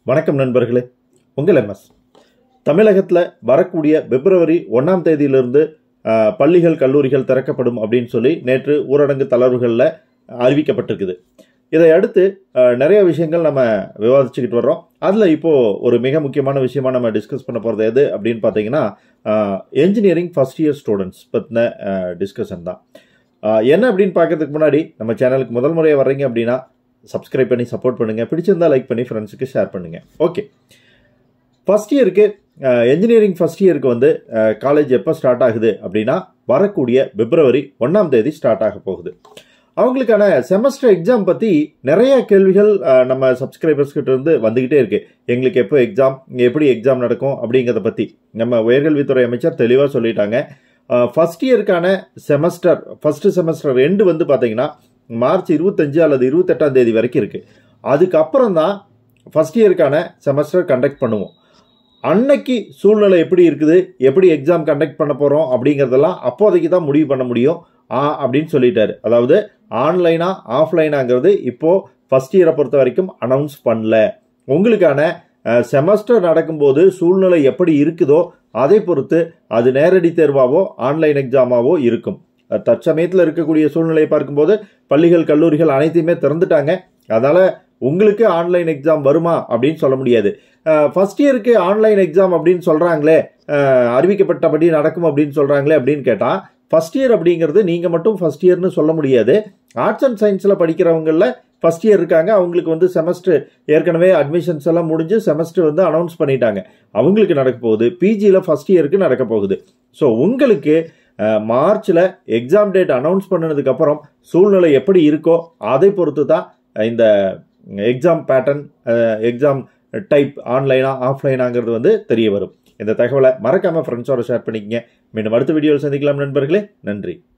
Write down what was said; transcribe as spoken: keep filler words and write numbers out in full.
வணக்கம் நண்பர்களே, உங்கள் எம்எஸ். தமிழகத்தில் வரக்கூடிய பிப்ரவரி ஒன்றாம் தேதியிலிருந்து பள்ளிகள் கல்லூரிகள் திறக்கப்படும் அப்படின்னு சொல்லி நேற்று ஊரடங்கு தளர்வுகளில் அறிவிக்கப்பட்டிருக்குது. இதை அடுத்து நிறைய விஷயங்கள் நம்ம விவாதிச்சுக்கிட்டு வர்றோம். அதில் இப்போது ஒரு மிக முக்கியமான விஷயமா நம்ம டிஸ்கஸ் பண்ண போகிறது எது அப்படின்னு பார்த்தீங்கன்னா, என்ஜினியரிங் ஃபர்ஸ்ட் இயர் ஸ்டூடெண்ட்ஸ் பற்றின டிஸ்கஷன் தான். என்ன அப்படின்னு பார்க்கறதுக்கு முன்னாடி நம்ம சேனலுக்கு முதல் முறையாக வர்றீங்க அப்படின்னா சப்ஸ்கிரைப் பண்ணி சப்போர்ட் பண்ணுங்கள். பிடிச்சிருந்தால் லைக் பண்ணி ஃப்ரெண்ட்ஸுக்கு ஷேர் பண்ணுங்கள். ஓகே, ஃபஸ்ட் இயருக்கு என்ஜினியரிங் ஃபஸ்ட் இயருக்கு வந்து காலேஜ் எப்போ ஸ்டார்ட் ஆகுது அப்படின்னா வரக்கூடிய பிப்ரவரி ஒன்றாம் தேதி ஸ்டார்ட் ஆக போகுது. அவங்களுக்கான செமஸ்டர் எக்ஸாம் பற்றி நிறைய கேள்விகள் நம்ம சப்ஸ்கிரைபர்ஸ் கிட்ட இருந்து வந்துக்கிட்டே இருக்கு. எங்களுக்கு எப்போ எக்ஸாம், எப்படி எக்ஸாம் நடக்கும் அப்படிங்கிறத பற்றி நம்ம உயர்கல்வித்துறை அமைச்சர் தெளிவாக சொல்லிட்டாங்க. ஃபஸ்ட் இயருக்கான செமஸ்டர் ஃபஸ்ட்டு செமஸ்டர் ரெண்டு வந்து பார்த்தீங்கன்னா மார்ச் இருபத்தஞ்சு அல்லது இருபத்தெட்டாம் தேதி வரைக்கும் இருக்குது. அதுக்கப்புறம் தான் ஃபஸ்ட் இயருக்கான செமஸ்டர் கண்டக்ட் பண்ணுவோம். அன்னைக்கு சூழ்நிலை எப்படி இருக்குது, எப்படி எக்ஸாம் கண்டக்ட் பண்ண போகிறோம் அப்படிங்கிறதெல்லாம் அப்போதைக்கு தான் முடிவு பண்ண முடியும் ஆ அப்படின்னு சொல்லிட்டாரு. அதாவது ஆன்லைனா ஆஃப்லைனாங்கிறது இப்போது ஃபஸ்ட் இயரை பொறுத்த வரைக்கும் அனௌன்ஸ் பண்ணல. உங்களுக்கான செமஸ்டர் நடக்கும்போது சூழ்நிலை எப்படி இருக்குதோ அதை பொறுத்து அது நேரடி தேர்வாவோ ஆன்லைன் எக்ஸாமாவோ இருக்கும். தற்சமயத்தில் இருக்கக்கூடிய சூழ்நிலையை பார்க்கும்போது பள்ளிகள் கல்லூரிகள் அனைத்தையுமே திறந்துட்டாங்க. அதனால் உங்களுக்கு ஆன்லைன் எக்ஸாம் வருமா அப்படின்னு சொல்ல முடியாது. ஃபர்ஸ்ட் இயருக்கு ஆன்லைன் எக்ஸாம் அப்படின்னு சொல்கிறாங்களே, அறிவிக்கப்பட்டபடி நடக்கும் அப்படின்னு சொல்கிறாங்களே அப்படின்னு கேட்டால், ஃபர்ஸ்ட் இயர் அப்படிங்கிறது நீங்கள் மட்டும் ஃபர்ஸ்ட் இயர்னு சொல்ல முடியாது. ஆர்ட்ஸ் அண்ட் சயின்ஸில் படிக்கிறவங்களில் ஃபர்ஸ்ட் இயர் இருக்காங்க. அவங்களுக்கு வந்து செமஸ்டர் ஏற்கனவே அட்மிஷன்ஸ் எல்லாம் முடிஞ்சு செமஸ்டர் வந்து அனௌன்ஸ் பண்ணிட்டாங்க. அவங்களுக்கு நடக்க போகுது. பிஜியில் ஃபர்ஸ்ட் இயருக்கு நடக்க போகுது. ஸோ உங்களுக்கு மார்ச்சில் எக்ஸாம் டேட் அனௌன்ஸ் பண்ணினதுக்கப்புறம் சூழ்நிலை எப்படி இருக்கோ அதை பொறுத்து தான் இந்த எக்ஸாம் பேட்டர்ன், எக்ஸாம் டைப் ஆன்லைனா ஆஃப்லைனாங்கிறது வந்து தெரிய வரும். இந்த தகவலை மறக்காமல் ஃப்ரெண்ட்ஸோட ஷேர் பண்ணிக்கங்க. மீண்டும் அடுத்த வீடியோவில் சந்திக்கலாம் நண்பர்களே. நன்றி.